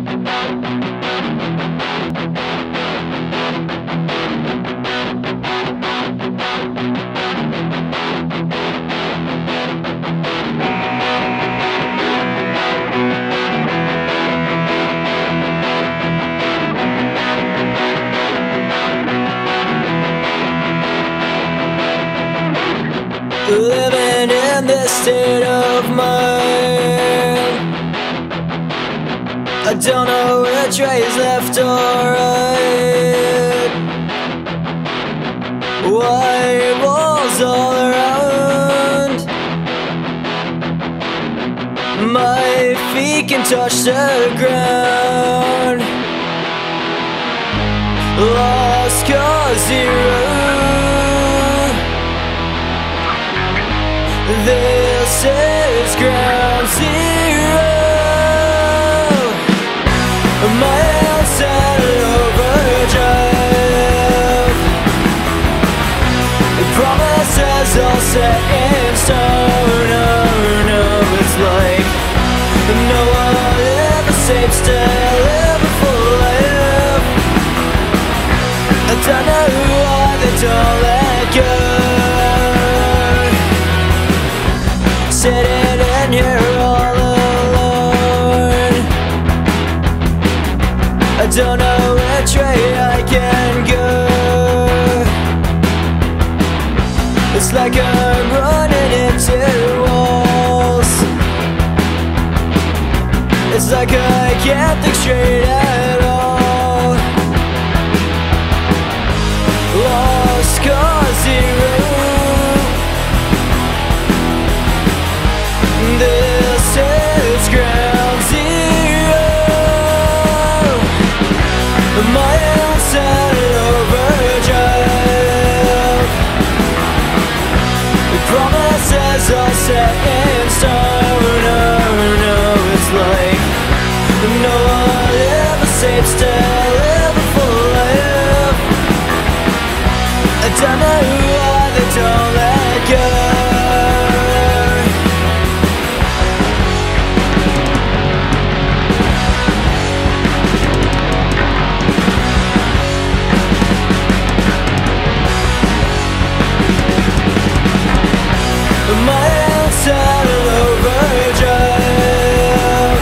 Living in this state of mind, I don't know which way is left or right. White walls all around, my feet can touch the ground. Lost cause zero. This is ground zero. My head's at overdrive. The promises all set in stone. Oh no, it's like no one ever saves to live a full life. I don't know why they don't let go. Sitting in here all alone, I don't know which way I can go. It's like I'm running into walls. It's like I can't think straight at all. Lost cause zero. This is ground zero. My head's at overdrive. The promises all set in stone. Oh no, it's like no one ever saves to live a full life. I don't know why they don't let go. My head's at overdrive.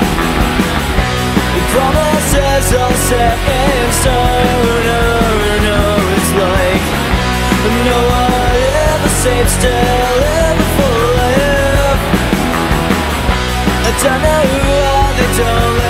The promises all set in stone. Oh no, it's like no one ever saves to live a full life. I don't know why they don't let